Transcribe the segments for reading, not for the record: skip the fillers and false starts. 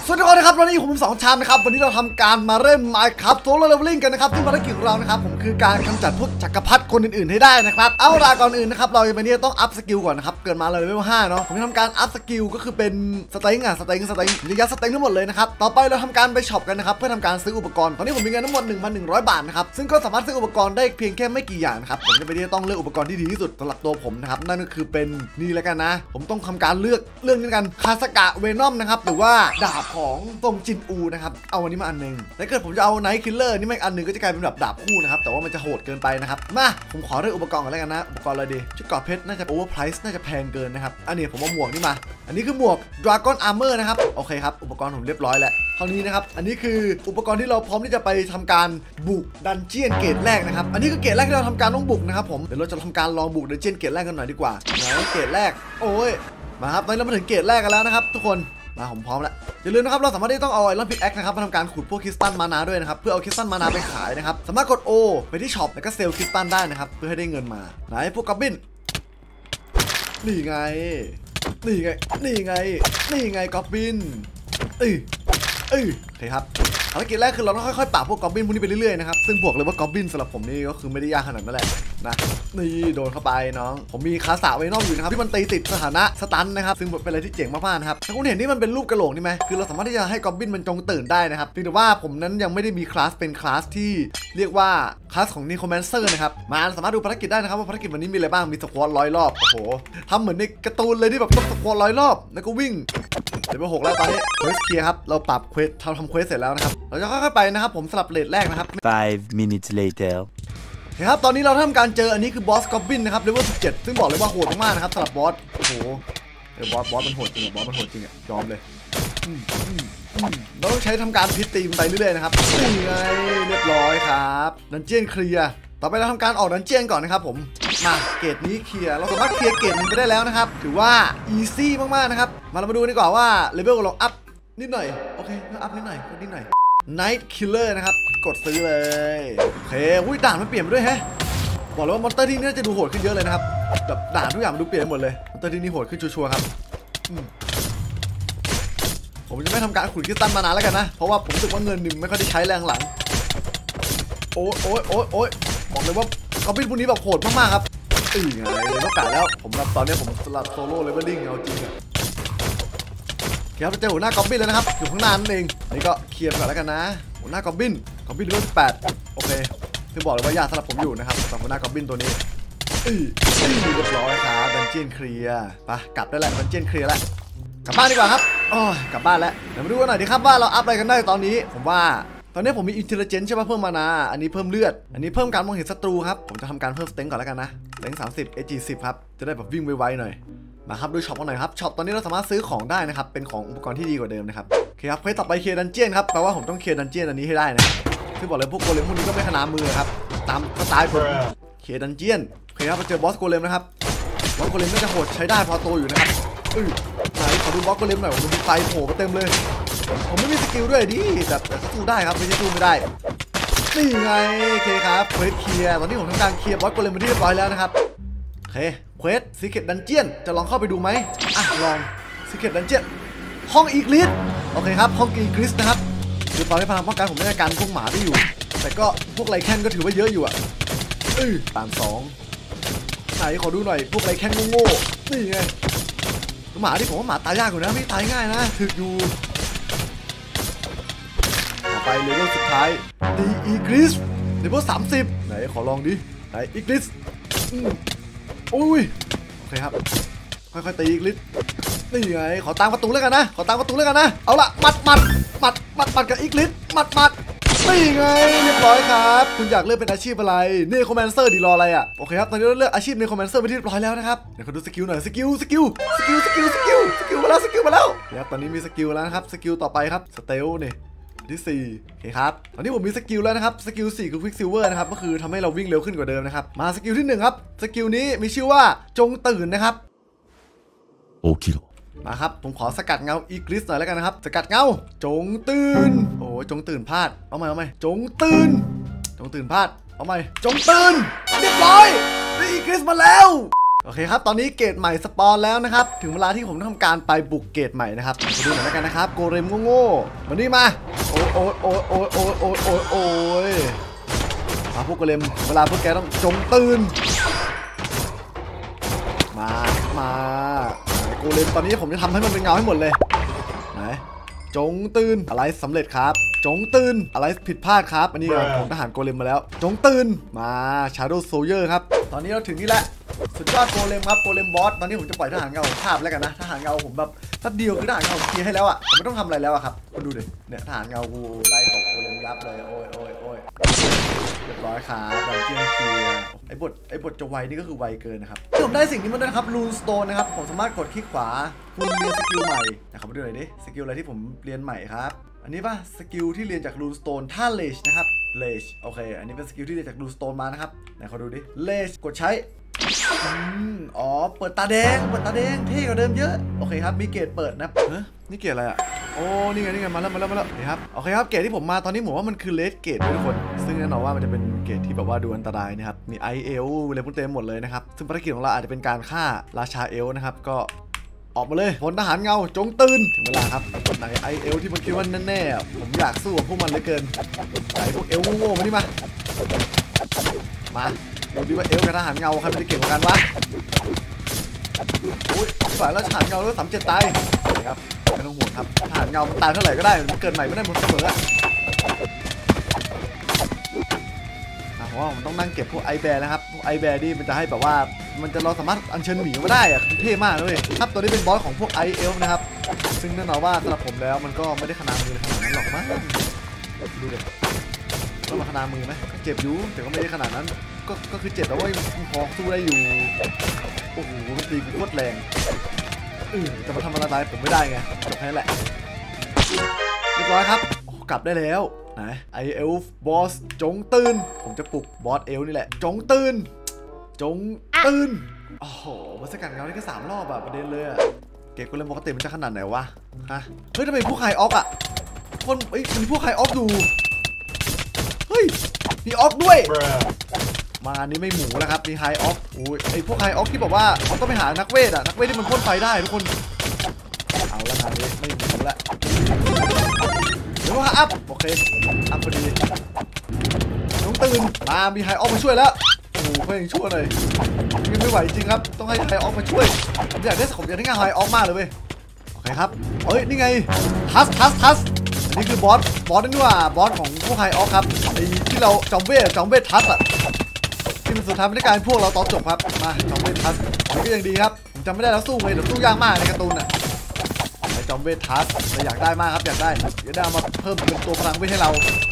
สวัสดีครับวันนี้ผม2ชามนะครับวันนี้เราทำการมาเล่น Minecraft Solo Leveling กันนะครับที่ภารกิจของเรานะครับผมคือการกำจัดพวกจักรพรรดิคนอื่นๆให้ได้นะครับเอาล่ะก่อนอื่นนะครับเราวันนี้ต้องอัพสกิลก่อนนะครับเกิดมาเลยเลเวล5เนาะผมจะทำการอัพสกิลก็คือเป็นสเต็งระยะสเต็งทั้งหมดเลยนะครับต่อไปเราทำการไปช็อปกันนะครับเพื่อทำการซื้ออุปกรณ์ตอนนี้ผมมีเงินทั้งหมด 1,100 บาทนะครับซึ่งก็สามารถซื้ออุปกรณ์ได้เพียงแค่ไม่กี่อย่างนะครับผมจะไปที่ต้องเลือกอุปกรณ์ที่ดีที่สุดสำหรับตัวผมนะครับนั่นก็คือเป็นนี่แล้วกันนะผมต้องทำการเลือกนี้กันคาสกะเวนอมนะครับหรือว่าดาบของตงจินอูนะครับเอาวันนี้มาอันนึงถ้าเกิดผมจะเอาไนท์คิลเลอร์นี่มาอันนึงก็จะกลายเป็นแบบดาบคู่นะครับแต่ว่ามันจะโหดเกินไปนะครับมาผมขอเลือกอุปกรณ์ก่อนแล้วกันนะอุปกรณ์อะไรดีชุดเกราะเพชรน่าจะโอเวอร์ไพรซ์น่าจะแพงเกินนะครับอันนี้ผมเอาหมวกนี่มาอันนี้คือหมวก Dragon Armor นะครับโอเคครับอุปกรณ์ผมเรียบร้อยแล้วคราวนี้นะครับอันนี้คืออุปกรณ์ที่เราพร้อมที่จะไปทำการบุกดันเจียนเกตแรกนะครับอันนี้คือเกตแรกที่เราทำการต้องบุกนะครับผมเดี๋ยวเราจะทำการลองบุกดันเจียนเกตแรกกันหน่อยดีกว่าไหนเกตแรกโอ้ยมาครับตอนนี้เรามาถึงเกตแรกกันแล้วนะครับทุกคนมาผมพร้อมแล้วอย่าลืมนะครับเราสามารถที่ต้องเอาไอรอนพิกแอคนะครับมาทำการขุดพวกคริสตัลมานาด้วยนะครับเพื่อเอาคริสตัลมานาไปขายนะครับสามารถกด O ไปที่ช็อปแล้วก็เซลล์คริสตัลได้นะครับเพื่อให้ได้เงินมาไหนพวกกอบบินนี่ไงกอบบินโอเคครับภารกิจแรกคือเราต้องค่อยๆปราบพวกกอบบินพวกนี้ไปเรื่อยๆนะครับซึ่งบอกเลยว่ากอบบินสำหรับผมนี่ก็คือไม่ได้ยากขนาดนั้นแหละนะนี่โดนเข้าไปน้องผมมีคาสะเวนอมอยู่นะครับที่มันตีติดสถานะสตันนะครับซึ่งเป็นอะไรที่เจ๋งมากๆนะครับถ้าคุณเห็นนี่มันเป็นรูปกระโหลกนี่ไหมคือเราสามารถที่จะให้กอบบินมันจงตื่นได้นะครับเพียงแต่ว่าผมนั้นยังไม่ได้มีคลาสเป็นคลาสที่เรียกว่าคลาสของนิโคแมนเซอร์นะครับมาสามารถดูภารกิจได้นะครับว่าภารกิจวันนี้มีอะไรบ้างมีสควอต100 รอบโอ้โหทำเหมือนในการ์ตูนเลยที่แบบต้องสควอต100 รอบแล้วก็วิ่งเดี๋ยวไป6แล้วตอนนี้เควสเคลียร์ครับเราปรับเควสทำเควสเสร็จแล้วนะครับเราจะค่อยๆไปนะครับผมสลับเลทแรกนะครับ 5 minutes later ครับตอนนี้เราทำการเจออันนี้คือบอสกอบบินนะครับเลเวล17ซึ่งบอกเลยว่าโหดมากๆนะครับสำหรับบอสโอ้โหบอสมันโหดจริงบอสมันโหดจริงยอมเลยเราต้องใช้ทำการพิษตีมันไปเรื่อยๆนะครับนี่ไงเรียบร้อยครับดันเจียนเคลียร์ต่อไปเราทำการออกดันเจียนก่อนนะครับผมมาเกตนี้เคลียร์เราสามารถเคลียร์เกตมันไปได้แล้วนะครับถือว่าอีซี่มากๆนะครับเรามาดูดีกว่าว่าเลเวลเราอัพนิดหน่อยโอเคอัพนิดหน่อยNight Killer นะครับกดซื้อเลยโอเคอุ้ยด่านมันเปลี่ยนไปด้วยแฮะบอกเลยว่ามอนสเตอร์ที่นี่จะดูโหดขึ้นเยอะเลยนะครับแบบด่านทุกอย่างมันดูเปลี่ยนหมดเลยมอนสเตอร์ที่นี่โหดขึ้นชัวร์ๆครับผมจะไม่ทำการขุดคริสตัลมานานแล้วกันนะเพราะว่าผมรู้สึกว่าเงินหนึ่งไม่ค่อยได้ใช้แรงหลังโอ้ยบอกเลยว่ากอบบินพวกนี้แบบโหดมากๆครับไงเลยต้องการแล้วผมแบบตอนนี้ผมสลับโซโล่เลเวลลิ่งเอาจริงอะครับเราเจอหัวหน้ากอบบินแล้วนะครับอยู่ข้างหน้านั่นเองนี่ก็เคลียร์ก่อนแล้วกันนะหัวหน้ากอบบินเลเวล18โอเคคือบอกเลยว่ายากสำหรับผมอยู่นะครับสำหรับหัวหน้ากอบบินตัวนี้เรียบร้อยครับดันเจียนเคลียร์ไปกลับได้แล้วดันเจียนเคลียร์แล้วกลับบ้านดีกว่าครับกลับบ้านแล้วเดี๋ยวมาดูกันหน่อยดีครับว่าเราอัพอะไรกันได้ตอนนี้ผมว่าตอนนี้ผมมีอินเทลเจนซ์ใช่ไหมเพิ่มมานาอันนี้เพิ่มเลือดอันนี้เพิ่มการมองเห็นศัตรูครับผมจะทำการเพิ่มสเต็งก่อนแล้วกันนะสเต็ง30 AG 10ครับจะได้แบบวิ่งไวๆหน่อยมาครับดูช็อปกันหน่อยครับช็อปตอนนี้เราสามารถซื้อของได้นะครับเป็นของอุปกรณ์ที่ดีกว่าเดิมนะครับโอเคครับเควสต่อไปเคลียร์ดันเจียนครับแปลว่าผมต้องเคลียร์ดันเจียนอันนี้ให้ได้นะคือบอกเลยพวกโกเลมพวกนี้ก็ไม่ขนามือครับตามสไตล์ผมเคลียร์ดันเจียนโอเคครับมาเจอบอสโกเลมนะครับบอสโกเลมน่าจะโหดใช้ได้พอโตอยู่นะครับไหนขอดูบอสโกเลมหน่อยผมมีไฟโผล่มาเต็มเลยผมไม่มีสกิลด้วยดิแต่สู้ได้ครับไม่ใช่สู้ไม่ได้นี่ไงโอเคครับเควสเคลียร์ตอนนี้ผมทำการเคลียร์บอสโกเลมไปที่เรียบร้อยแล้วนะครับโอเคเควสซีเคร็ตดันเจียนจะลองเข้าไปดูไหมลองซีเคร็ตดันเจียนห้องอีกลิสโอเคครับห้องอีกลิสนะครับคือตอนนี้พลังป้องกันผมไม่ได้การพวกหมาที่อยู่แต่ก็พวกไรแคนก็ถือว่าเยอะอยู่อ่ะตาม2ไหนขอดูหน่อยพวกไรแคนโง่ๆนี่ไงหมาที่ผมว่าหมาตายยากกว่านะไม่ตายง่ายนะถึกอยู่ต่อไปเลเวลสุดท้ายดีอีกลิสเลเวล30ไหนขอลองดิไหนอีกลิสโอ้ยโอเคครับค่อยๆตีอีกลิสนี่ไงขอตามประตูแล้วกันนะเอาละมัดกับอีกลิสมัดนี่ไงเรียบร้อยครับคุณอยากเลือกเป็นอาชีพอะไรเนโคแมนเซอร์ดีรออะไรอ่ะโอเคครับตอนนี้เราเลือกอาชีพเนโคแมนเซอร์ไปที่เรียบร้อยแล้วนะครับเดี๋ยวขอดูสกิลหน่อยสกิลมาแล้วครับตอนนี้มีสกิลแล้วนะครับสกิลต่อไปครับสเตลนี่ที่4โอเคครับตอนนี้ผมมีสกิลแล้วนะครับสกิล4คือควิกซิลเวอร์นะครับก็คือทำให้เราวิ่งเร็วขึ้นกว่าเดิมนะครับมาสกิลที่1ครับสกิลนี้มีชื่อว่าจงตื่นนะครับโอเคมาครับผมขอสกัดเงาอีกลิสหน่อยแล้วกันนะครับสกัดเงาจงตื่นโอ้จงตื่นพลาดเอาใหม่จงตื่นพลาดเอาใหม่จงตื่นเรียบร้อยได้อีกลิสมาแล้วโอเคครับตอนนี้เกรดใหม่สปอนแล้วนะครับถึงเวลาที่ผมต้องทำการไปบุกเกรดใหม่นะครับมาดูหน่อยแล้วกันนะครับโกเลมโง่ๆมานี่มาโอ้ยมาพวกโกเลมเวลาพวกแกต้องจงตื่นมาโกเลมตอนนี้ผมจะทำให้มันเป็นเงาให้หมดเลยไหนจงตื่นอะไรสำเร็จครับจงตื่นอะไรผิดพลาดครับอันนี้ผมทหารโกเลมมาแล้วจงตื่นมา Shadow Soldier ครับตอนนี้เราถึงนี่แหละสุดยอดโกเลมครับโกเลมบอสตอนนี้ผมจะปล่อยทหารเงาของภาพแล้วกันนะทหารเงาผมแบบแป๊บเดียวคือทหารเงาเคลียร์ให้แล้วอ่ะผมไม่ต้องทำอะไรแล้วอ่ะครับคุณดูดิเนี่ยทหารเงากูไล่ตบโกเลมยับเลยโอ้ยเรียบร้อยครับดันเจียนเคลียร์ไอ้บทจะไวนี่ก็คือไวเกินนะครับผมได้สิ่งนี้มาด้วยนะครับรูนสโตนนะครับผมสามารถกดคลิกขวาคุณเรียนสกิลใหม่นะครับมาดูหน่อยดิสกิลอะไรที่ผมเรียนใหม่ครับอันนี้ป่ะสกิลที่เรียนจากรูนสโตนท่าเลชนะครับเลชโอเคอันนี้เป็นสกิลที่เรียนจากรูนสโตนมานะครับไหนขอดูดิเลชกดใช้อ๋อเปิดตาแดงเท่กว่าเดิมเยอะโอเคครับมีเกรดเปิดนะนี่เกรดอะไรอ่ะโอ้นี่ไงมาแล้วนี่ครับโอเคครับเกรดที่ผมมาตอนนี้ผมว่ามันคือเลสเกรดทุกคนซึ่งแน่นอนว่ามันจะเป็นเกรดที่แบบว่าดูอันตรายนะครับมีไอเอลอะไรพวกเต็มหมดเลยนะครับซึ่งภารกิจของเราอาจจะเป็นการฆ่าราชาเอลนะครับก็ออกมาเลยพลทหารเงาจงตื่นถึงเวลาครับไหนไอเอลที่มันคิดว่าแน่ๆผมอยากสู้กับพวกมันเหลือเกินไหนพวกเอลโง่ๆมานี่มาดูดิว่าเอลกับทหารเงาใครจะเก่งกว่ากันวะอุ้ยฝ่ายราชทหารเงาแล้ว37ตายครับไม่ต้องห่วงครับทหารเงามันตายเท่าไหร่ก็ได้มันเกิดใหม่ไม่ได้หมดเสมอเพราะว่าผมต้องนั่งเก็บพวกไอแบร์นะครับพวกไอแบร์นี่มันจะให้แบบว่ามันจะเราสามารถอัญเชิญหมีมาได้อะเท่มากเลยครับตัวนี้เป็นบอสของพวกไอเอลนะครับซึ่งแน่นอนว่าสำหรับผมแล้วมันก็ไม่ได้ขนาดมือขนาดนั้นหรอกมั้งดูดิต้องมาขนาดมือไหมเจ็บอยู่แต่ก็ไม่ได้ขนาดนั้นก็คือเจ็บแล้วว่าพอสู้ได้อยู่โอ้โหมันตีกูโคตรแรงจะมาทำอะไรผมไม่ได้ไงจบแค่นั้นแหละเรียบร้อยครับกลับได้แล้วไหนไอเอลบอสจงตื่นผมจะปลุกบอสเอลนี่แหละจงตื่นโอ้โหมาสกัดเงาได้แค่3 รอบอะประเด็นเลยอะเกมกูเล่นปกติมันจะขนาดไหนวะฮะเฮ้ยทำไมพวกไฮออกอะคนมีพวกไฮออกอยู่เฮ้ยมีออกด้วยมาอันนี้ไม่หมูแล้วครับมีไฮออกโอ้ยไอพวกไฮออกที่บอกว่าเราต้องไปหานักเวทที่มันพ่นไฟได้ทุกคนเอาละครับไม่หมูแล้วเดี๋ยวว่าอัพโอเคอัพพอดีน้องตื่นมามีไฮออกมาช่วยแล้วโอ้โหเพื่อนช่วยหน่อยยังไม่ไหวจริงครับต้องให้ไฮออกมาช่วยผมอยากได้งานไฮออกมากเลยเว้ยโอเคครับเฮ้ยนี่ไงทัสอันนี้คือบอสนี่ว่าบอสของพวกไฮออกครับไอที่เราจอมเวททัสอะที่มันสุดท้ายไม่ได้การพวกเราตอนจบครับมาจอมเวททัสนี่ก็ยังดีครับผมจำไม่ได้แล้วสู้ไงเดี๋ยวสู้ยากมากในการ์ตูนอะจอมเวททัสแต่อยากได้มากครับอยากได้เอามาเพิ่มเป็นตัวพลังเวทให้เรา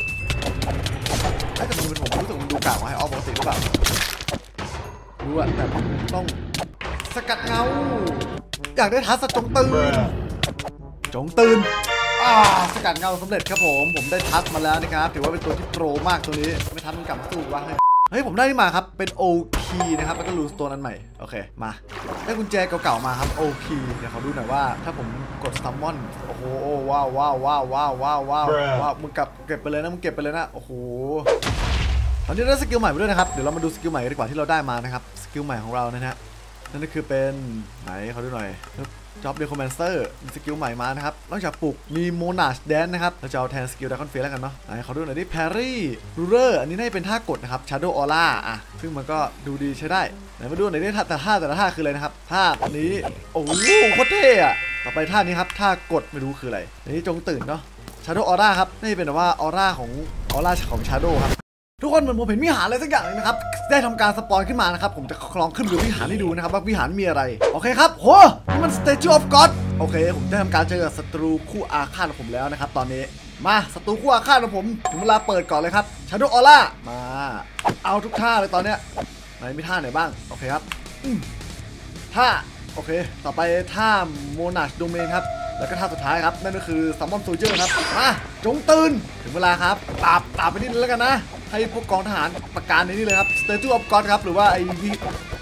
แต่มันเป็นผมรู้สึกมันดูกากว่าไฮออกปกติหรือเปล่ารู้อะแต่ต้องสกัดเงาอยากได้ทัสจงตื่นสกัดเงาสำเร็จครับผมได้ทัสมาแล้วนะครับถือว่าเป็นตัวที่โปรมากตัวนี้ไม่ทันมันกลับมาสู้วะเฮ้ยผมได้นี่มาครับเป็นโอคีนะครับแล้วก็รูนสโตนอันใหม่โอเคมาได้กุญแจเก่าๆมาครับโอคีเดี๋ยวขอดูหน่อยว่าถ้าผมกดซัมมอนโอ้โหว้าวมึงเก็บไปเลยนะโอ้โหตอนนี้ได้สกิลใหม่ไปด้วยนะครับเดี๋ยวเรามาดูสกิลใหม่ดีกว่าที่เราได้มานะครับสกิลใหม่ของเรานะฮะนั่นก็คือเป็นไหนขอดูหน่อยจ็อบเดคอมแมนเซอร์มีสกิลใหม่มานะครับนอกจากปลุกมีโมนาชแดนนะครับเราจะเอาแทนสกิลดากอนเฟสแล้วกันเนาะไหนขอดูหน่อยดิแพรี่รูเรอร์อันนี้น่าจะเป็นท่ากดนะครับชาร์โดออร่าซึ่งมันก็ดูดีใช้ได้ไหนมาดูหน่อยดิแต่ละท่าคืออะไรนะครับท่านี้โอ้โหโคตรเท่อะต่อไปท่านี้ครับท่ากดไม่รู้คืออะไรนี่จงตื่นเนาะชาร์โดออร่าครับนี่เป็นแบบว่าออร่าของชาร์โดครับทุกคนเหมือนผมเห็นวิหารอะไรสักอย่างนึงนะครับได้ทำการสปอยขึ้นมานะครับผมจะลองขึ้นดูวิหารให้ดูนะครับว่าวิหารมีอะไรโอเคครับโหนี่มัน Statue of God โอเคผมได้ทำการเจอศัตรูคู่อาฆาตของผมแล้วนะครับตอนนี้มาศัตรูคู่อาฆาตของผมถึงเวลาเปิดก่อนเลยครับ Shadow Aura มาเอาทุกท่าเลยตอนเนี้ยไหนมีท่าไหนบ้างโอเคครับท่าโอเคต่อไปท่า Monarch Domain ครับแล้วก็ท่าสุดท้ายครับนั่นก็คือ Summon Soldier ครับมาจงตื่นถึงเวลาครับตาบไปนิดนึงแล้วกันนะให้พวกกองทหารประกาศในนี้เลยครับ Statue of God ครับหรือว่าไอ้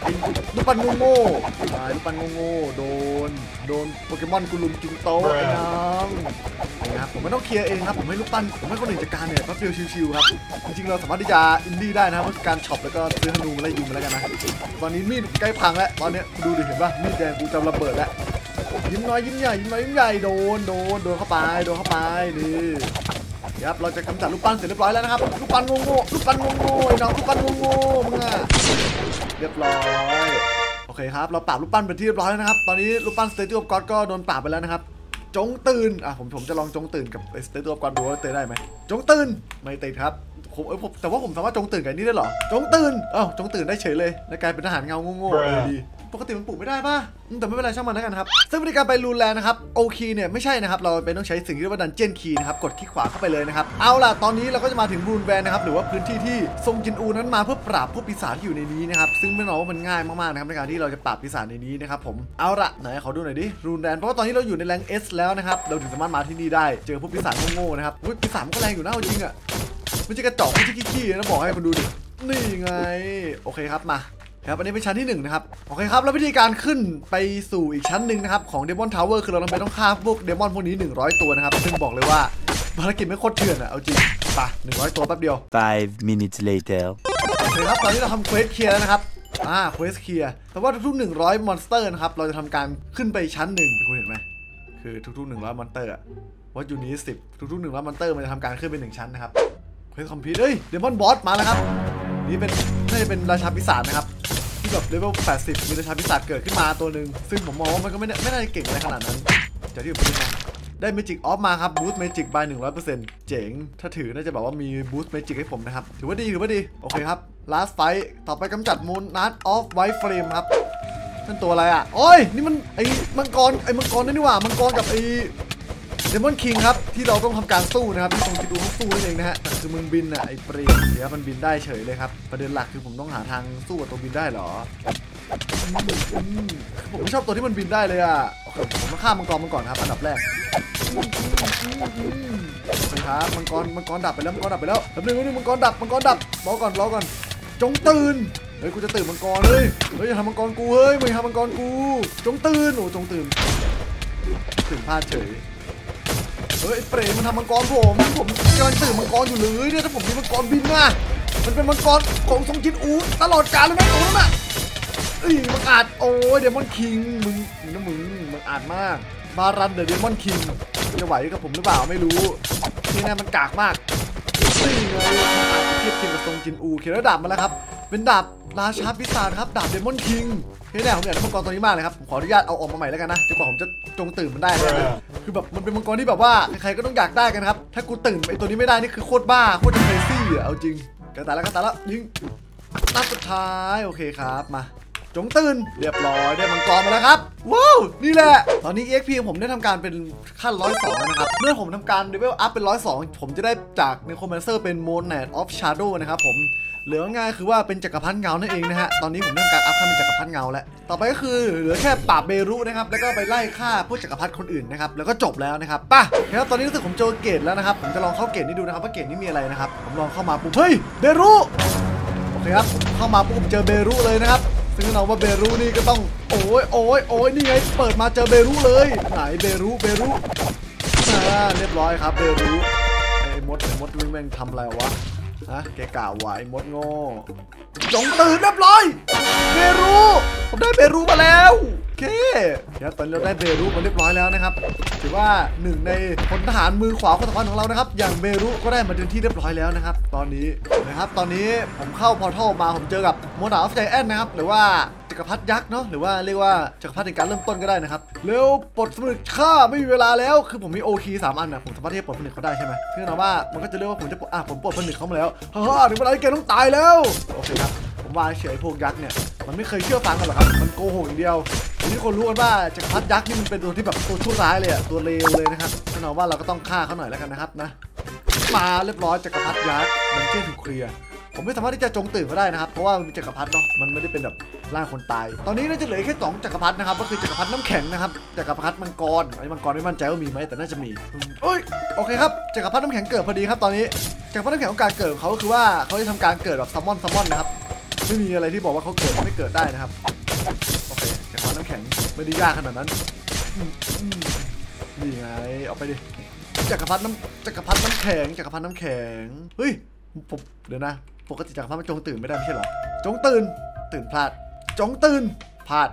ไอ้ลูกปั้นโง่ลูกปั้นโง่โดนโปเกมอนกูลุมกินโตไอ้น้องนะครับผมไม่ต้องเคลียร์เองครับผมให้ลูกปั้นผมให้คนอื่นจัดการเนี่ยแป๊บเดียวชิวๆครับจริงๆเราสามารถที่จะอินดี้ได้นะครับด้วยการช็อปแล้วก็ซื้อธนูมาไล่ยุงมาแล้วกันนะตอนนี้มีดใกล้พังแล้วตอนนี้ดูดิเห็นป่ะมีดแดงกูจะระเบิดแล้วยิ้มน้อยยิ้มใหญ่ยิ้มน้อยยิ้มใหญ่โดนเข้าไปนี่ครับเราจะกำจัดลูกปั้นเสร็จเรียบร้อยแล้วนะครับลูกปั้นโง่ไอ้น้องลูกปั้นโง่มึงอะเรียบร้อยโอเคครับเราปราบลูกปั้นเป็นที่เรียบร้อยแล้วนะครับตอนนี้ลูกปั้นสเตตูออฟก็อดก็โดนปราบไปแล้วนะครับจงตื่นผมจะลองจงตื่นกับสเตตูออฟก็อดดูว่าเตะได้ไหมจงตื่นไม่ติดครับผมแต่ว่าผมสามารถจงตื่นกับนี่ได้หรอจงตื่นจงตื่นได้เฉยเลยแล้วกลายเป็นทหารเงาโง่ดีปกติมันปลูกไม่ได้ป่ะแต่ไม่เป็นไรช่างมันแล้วกันครับซึ่งวิธีการไปรูนแลนด์นะครับโอคีเนี่ยไม่ใช่นะครับเราเป็นต้องใช้สิ่งที่เรียกว่าดันเจี้ยนคีย์นะครับกดคลิกขวาเข้าไปเลยนะครับเอาล่ะตอนนี้เราก็จะมาถึงรูนแวนนะครับหรือว่าพื้นที่ที่ทรงจินอูนั้นมาเพื่อปราบพวกปีศาจที่อยู่ในนี้นะครับซึ่งไม่บอกว่ามันง่ายมากๆนะครับในการที่เราจะปราบปีศาจในนี้นะครับผมเอาล่ะไหนขอดูหน่อยดิรูนแวนเพราะว่าตอนนี้เราอยู่ในแรง S แล้วนะครับเราถึงสามารถมาที่นี่ได้เจอพวกปีศาจโง่ๆนะครับปีศาจมันก็แรงอยู่นะจริงอะไม่ใช่กระจอกไม่ใช่ขี้ๆนะบอกให้คุณดูดินี่ไงโอเคครับมาครับอันนี้เป็นชั้นที่1นะครับโอเคครับแล้ววิธีการขึ้นไปสู่อีกชั้นหนึ่งนะครับของ Demon Tower คือเราต้องฆ่าพวกเดมอนพวกนี้100ตัวนะครับซึ่งบอกเลยว่าภารกิจไม่โคตรเถื่อนอะเอาจริงป่ะ100ตัวแป๊บเดียว 5 minutes later โอเคครับตอนนี้เราทำเควสเคลียร์แล้วนะครับเควสเคลียร์แต่ว่าทุกๆ100มอนสเตอร์นะครับเราจะทำการขึ้นไปชั้น1คุณเห็นไหมคือทุกๆ100มอนสเตอร์ว่าอยู่นี้10ทุกๆ100มอนสเตอร์มันจะทำการขึ้นไป1ชั้นนะครับเควสคอมพลีทเดมอนบอสมาแล้วครับนี่น่าจะเป็นราชาปีศาจนะครับที่แบบเลเวล80มีราชาปีศาจเกิดขึ้นมาตัวหนึ่งซึ่งผมมองว่ามันก็ไม่ได้คิดเก่งอะไรขนาดนั้นจากที่ผมคิดนะได้เมจิกออฟมาครับบูสต์เมจิกบาย 100% เจ๋งถ้าถือน่าจะแบบว่ามีบูสต์เมจิกให้ผมนะครับถือว่าดีโอเคครับ last fight ต่อไปกำจัดมูนนัทออฟไวท์เฟรมครับนั่นตัวอะไรโอ้ยนี่มันไอ้มังกรนั่นนี่หว่ามังกรกับไอ้เดมอนคิงครับที่เราต้องทำการสู้นะครับที่ตรงที่ดูต้องสู้นั่นเองนะฮะแต่คือมึงบินไอ้เปรตเดี๋ยวมันบินได้เฉยเลยครับประเด็นหลักคือผมต้องหาทางสู้กับตัวบินได้หรอผมไม่ชอบตัวที่มันบินได้เลยโอเคผมต้องฆ่ามังกรมันก่อนครับอันดับแรกครับมังกรดับไปแล้วแล้วนึงมังกรดับรอก่อนจงตื่นเฮ้ยกูจะตื่นมังกรเลยอย่าทำมังกรกูมึงทำมังกรกูจงตื่นจงตื่นพลาดเฉยเฮ้ยเปรย์มันทำมังกรผมกำลังตื่นมังกรอยู่เลยเนี่ยถ้าผมมีมังกรบินมันเป็นมังกรของทรงจินอูตลอดกาลเลยนะตัวนั้นมังอาจโอ้ยเดมอนคิงมึงอาจมากบารันเดอะเดมอนคิงจะไหวกับผมหรือเปล่าไม่รู้ที่นั่นมันกากมากนี่ไงอาจจะเทียบเคียงกับทรงจินอูเขียนแล้วดาบมาแล้วครับเป็นดาบราชาปีศาจครับดาบเดมอนคิงเฮ้ยเนี่ยผมอยากได้มังกรตัวนี้มากเลยครับผมขออนุญาตเอาออกมาใหม่แล้วกันนะจนกว่าผมจะจงตื่นมันได้เลยคือแบบมันเป็นมังกรที่แบบว่าใครก็ต้องอยากได้กันครับถ้ากูตื่นไอตัวนี้ไม่ได้นี่คือโคตรบ้าโคตรเครซี่เอาจริงกันตายแล้วยิงนัดสุดท้ายโอเคครับมาจงตื่นเรียบร้อยได้มังกรมาแล้วครับว้าวนี่แหละตอนนี้ EXP ผมได้ทำการเป็นขั้น102แล้วนะครับเมื่อผมทำการเลเวลอัพเป็น102ผมจะได้จากเนโครแมนเซอร์เป็นโมนแนดออฟชาร์โดนะครับผมเหลือง่ายคือว่าเป็นจักรพรรดิเงานั่นเองนะฮะตอนนี้ผมได้ทำการอัพขั้นเป็นจักรพรรดิเงาแล้วต่อไปก็คือเหลือแค่ปราบเบรุนะครับแล้วก็ไปไล่ฆ่าพวกจักรพรรดิคนอื่นนะครับแล้วก็จบแล้วนะครับป่ะครับตอนนี้รู้สึกผมเจอเกตแล้วนะครับผมจะลองเข้าเกตนี้ดูนะครับว่าเกตนี้มีอะไรนะครับผมลองเข้ามาปุ๊บเฮ้ยเบรุโอเคครับเข้ามาปุ๊บผมเจอเบรุเลยนะครับซึ่งเราว่าเบรุนี่ก็ต้องโอ้ยนี่ไงเปิดมาเจอเบรุเลยไหนเบรุเรียบร้อยครับเบรุไอ้มดแม่งทำอะไรวะแกกล่าวไว้มดโง่จงตื่นเรียบร้อยเบรุผมได้เบรุมาแล้วโอเคตอนนี้เราได้เบรุมาเรียบร้อยแล้วนะครับถือว่าหนึ่งในพลทหารมือขวาคนสำคัญของเรานะครับอย่างเบรุก็ได้มาถึงที่เรียบร้อยแล้วนะครับตอนนี้ผมเข้าพอร์ทัลมาผมเจอกับโมนาออฟไจแอนนะครับหรือว่าจักรพรรดิยักษ์เนาะหรือว่าเรียกว่าจักรพรรดิในการเริ่มต้นก็ได้นะครับเร็วปลดสมุดฆ่าไม่มีเวลาแล้วคือผมมีโอคี3อันนะผมสามารถที่จะปลดผนึกเขาได้ใช่ไหมคือนะว่ามันก็จะเรียกว่าผมจะผมปลดผนึกเขามาแล้วถึงเวลาที่แกต้องตายแล้วโอเคครับผมว่าเฉยพวกยักษ์เนี่ยมันไม่เคยเชื่อฟังกันหรอกครับมันโกหกอย่างเดียวทีนี้คนรู้กันว่าจักรพรรดิยักษ์นี่มันเป็นตัวที่แบบตัวชั่วร้ายเลยตัวเลวเลยนะครับแน่นอนว่าเราก็ต้องฆ่าเขาหน่อยแล้วกันนะครับนะมาเรียบร้อยจักรพรรดิยักษ์มันเชื่อถูกเคลียร์ผมไม่สามารถที่จะจงตื่นก็ได้นะครับเพราะว่ามันเป็นจักรพรรดิเนาะมันไม่ได้เป็นแบบร่างคนตายตอนนี้น่าจะเหลือแค่2จักรพรรดินะครับก็คือจักรพรรดิน้ำแข็งนะครับจักรพรรดิมังกรไอ้มังกรไม่มั่นใจว่ามีไหมแต่น่าจะมีโอเคครับจักรพรรดิน้ำแข็งเกิดพอดีครับตอนนี้จักรพรรดิน้ำแข็งโอกาสเกิดของเขาคือว่าเขาจะทำการเกิดแบบซัมมอนนะครับไม่มีอะไรที่บอกว่าเขาเกิดไม่เกิดได้นะครับโอเคจักรพรรดิน้ำแข็งไม่ได้ยากขนาดนั้นนี่ไงเอาไปดิจักรพรรดิน้ำแข็งเฮ้ยผมเดี๋ยวนะปกติจักรพรรดิมันจงตื่นไม่ได้ไม่ใช่เหรอจงตื่นพลาดจงตื่นพลาด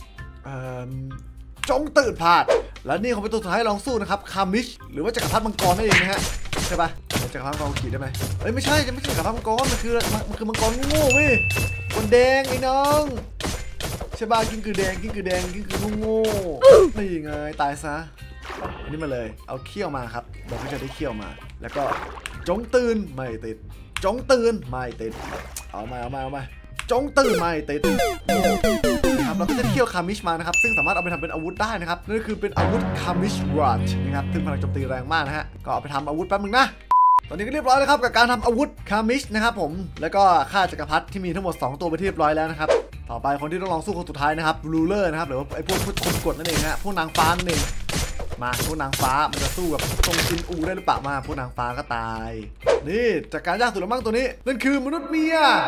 จงตื่นพลาดและนี่เขาเป็นตัวสุดท้ายลองสู้นะครับคามิชหรือว่าจักรพรรดิมังกรนั่นเองนะฮะใช่ปะจักรพรรดิมังกรขี่ได้ไหมเอ้ยไม่ใช่จะไม่ใช่จักรพรรดิมังกรมันคือมังกรโง่เว้ยคนแดงไอ้น้องใช่ปะกิ้งกือแดงกิ้งกือโง่นี่ไงตายซะอันนี้มาเลยเอาเขี้ยวมาครับเราก็จะได้เขี้ยวมาแล้วก็จงตื่นไม่ติดจงตื่นไม่ติดเอามาจงตื่นไม่ติดนะครับเราก็จะเขี้ยวคามิชมานะครับซึ่งสามารถเอาไปทำเป็นอาวุธได้นะครับนั่นก็คือเป็นอาวุธคามิชรัชนะครับซึ่งพลังโจมตีแรงมากนะฮะก็เอาไปทำอาวุธแป๊บนึงนะตอนนี้ก็เรียบร้อยแล้วครับกับการทำอาวุธคามิชนะครับผมแล้วก็ฆ่าจักรพรรดิที่มีทั้งหมด2ตัวไปที่เรียบร้อยแล้วนะครับต่อไปคนที่ต้องลองสู้คนสุดท้ายนะครับรูเลอร์นะครับหรือว่าไอ้พวกคนกดนั่นเองฮะพวกนางฟ้านั่นเองมาพวกนางฟ้ามันจะสู้กับตรงจินอูได้หรือเปล่ามาพวกนางฟ้าก็ตายนี่จากการยากสุดแล้วมั้งตัวนี้นั่นคือมนุษย์เมีย